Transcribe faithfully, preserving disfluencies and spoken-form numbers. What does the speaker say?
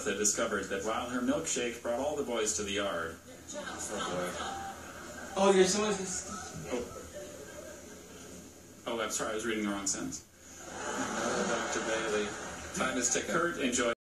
Martha discovered that while her milkshake brought all the boys to the yard... Oh, boy. Oh, you're supposed to... Oh. Oh, I'm sorry, I was reading the wrong sentence. Oh, Doctor Bailey. Time is ticking. Kurt enjoyed...